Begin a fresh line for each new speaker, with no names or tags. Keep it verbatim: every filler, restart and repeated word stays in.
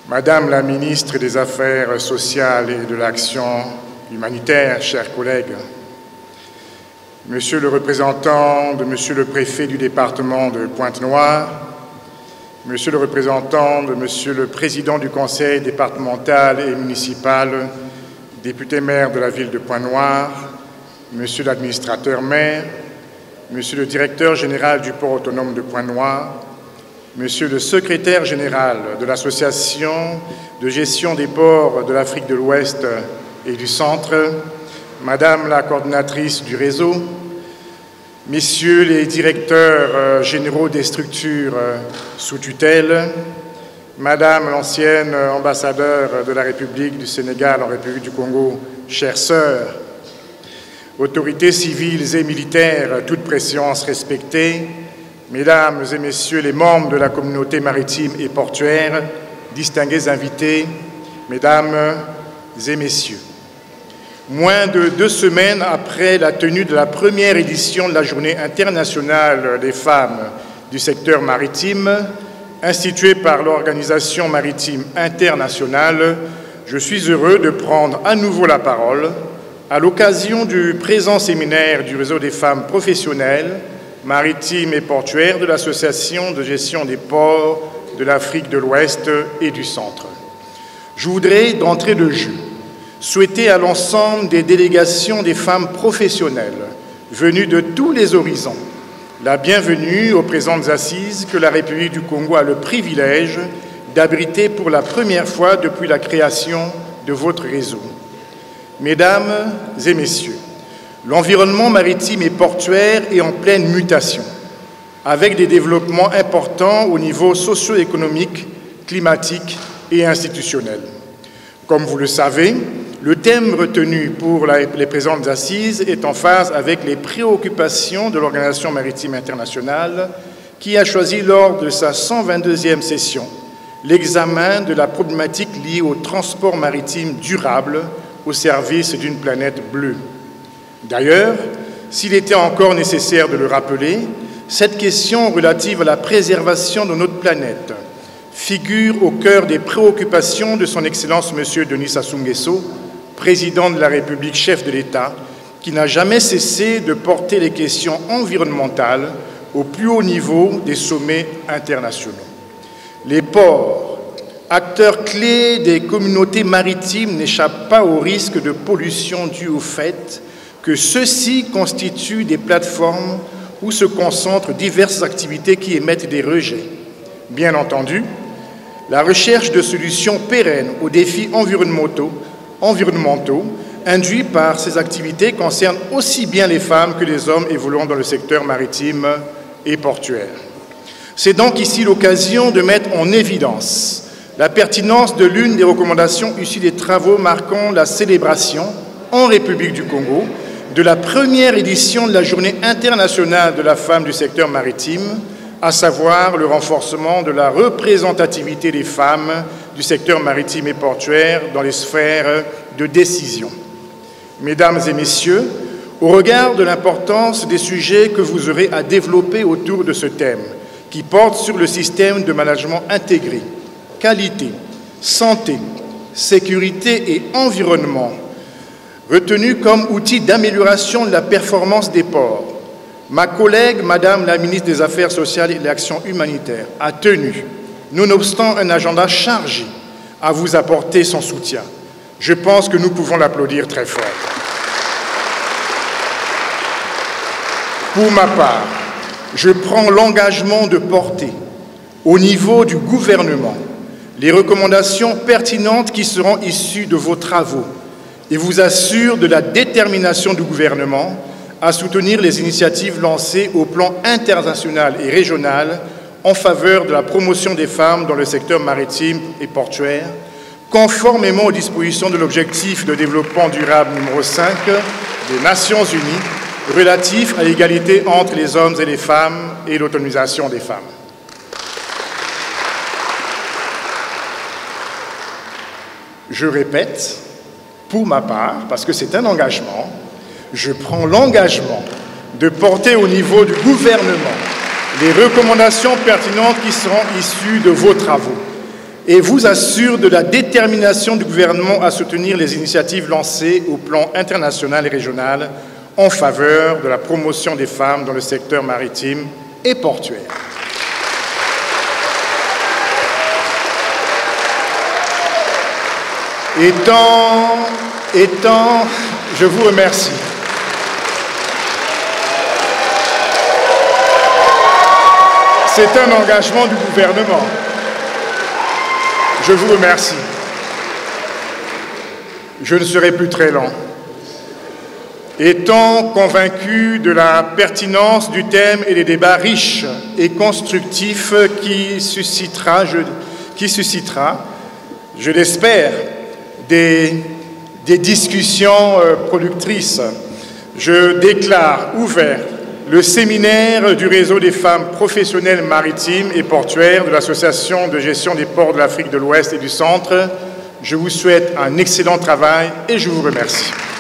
Madame la ministre des Affaires sociales et de l'Action humanitaire, chers collègues, Monsieur le représentant de Monsieur le préfet du département de Pointe-Noire, Monsieur le représentant de Monsieur le président du conseil départemental et municipal, député maire de la ville de Pointe-Noire, Monsieur l'administrateur maire, Monsieur le directeur général du port autonome de Pointe-Noire, Monsieur le secrétaire général de l'Association de gestion des ports de l'Afrique de l'Ouest et du Centre, Madame la coordinatrice du réseau, Messieurs les directeurs généraux des structures sous tutelle, Madame l'ancienne ambassadeur de la République du Sénégal en République du Congo, chères sœurs, autorités civiles et militaires, toutes préséances respectées, Mesdames et Messieurs les membres de la communauté maritime et portuaire, distingués invités, Mesdames et Messieurs. Moins de deux semaines après la tenue de la première édition de la Journée internationale des femmes du secteur maritime, instituée par l'Organisation maritime internationale, je suis heureux de prendre à nouveau la parole à l'occasion du présent séminaire du réseau des femmes professionnelles, maritimes et portuaires de l'Association de gestion des ports de l'Afrique de l'Ouest et du Centre. Je voudrais, d'entrée de jeu, souhaiter à l'ensemble des délégations des femmes professionnelles venues de tous les horizons la bienvenue aux présentes assises que la République du Congo a le privilège d'abriter pour la première fois depuis la création de votre réseau. Mesdames et Messieurs, l'environnement maritime et portuaire est en pleine mutation, avec des développements importants au niveau socio-économique, climatique et institutionnel. Comme vous le savez, le thème retenu pour les présentes assises est en phase avec les préoccupations de l'Organisation maritime internationale qui a choisi lors de sa cent vingt-deuxième session l'examen de la problématique liée au transport maritime durable au service d'une planète bleue. D'ailleurs, s'il était encore nécessaire de le rappeler, cette question relative à la préservation de notre planète figure au cœur des préoccupations de son Excellence M. Denis Sassou Nguesso, président de la République, chef de l'État, qui n'a jamais cessé de porter les questions environnementales au plus haut niveau des sommets internationaux. Les ports, acteurs clés des communautés maritimes, n'échappent pas au risque de pollution due au fait que ceux-ci constituent des plateformes où se concentrent diverses activités qui émettent des rejets. Bien entendu, la recherche de solutions pérennes aux défis environnementaux, environnementaux induits par ces activités concerne aussi bien les femmes que les hommes évoluant dans le secteur maritime et portuaire. C'est donc ici l'occasion de mettre en évidence la pertinence de l'une des recommandations issues des travaux marquant la célébration en République du Congo de la première édition de la Journée internationale de la femme du secteur maritime, à savoir le renforcement de la représentativité des femmes du secteur maritime et portuaire dans les sphères de décision. Mesdames et Messieurs, au regard de l'importance des sujets que vous aurez à développer autour de ce thème, qui porte sur le système de management intégré, qualité, santé, sécurité et environnement, retenu comme outil d'amélioration de la performance des ports, ma collègue, Madame la ministre des Affaires sociales et de l'Action humanitaire, a tenu, nonobstant un agenda chargé, à vous apporter son soutien. Je pense que nous pouvons l'applaudir très fort. Pour ma part, je prends l'engagement de porter, au niveau du gouvernement, les recommandations pertinentes qui seront issues de vos travaux et vous assure de la détermination du gouvernement à soutenir les initiatives lancées au plan international et régional en faveur de la promotion des femmes dans le secteur maritime et portuaire, conformément aux dispositions de l'objectif de développement durable numéro cinq des Nations Unies relatif à l'égalité entre les hommes et les femmes et l'autonomisation des femmes. Je répète, pour ma part, parce que c'est un engagement, je prends l'engagement de porter au niveau du gouvernement les recommandations pertinentes qui seront issues de vos travaux et vous assure de la détermination du gouvernement à soutenir les initiatives lancées au plan international et régional en faveur de la promotion des femmes dans le secteur maritime et portuaire. Étant, étant, je vous remercie. C'est un engagement du gouvernement. Je vous remercie. Je ne serai plus très lent. Étant convaincu de la pertinence du thème et des débats riches et constructifs qui suscitera, je, qui suscitera, je l'espère, des, des discussions productrices, je déclare ouvert le séminaire du réseau des femmes professionnelles maritimes et portuaires de l'Association de gestion des ports de l'Afrique de l'Ouest et du Centre. Je vous souhaite un excellent travail et je vous remercie.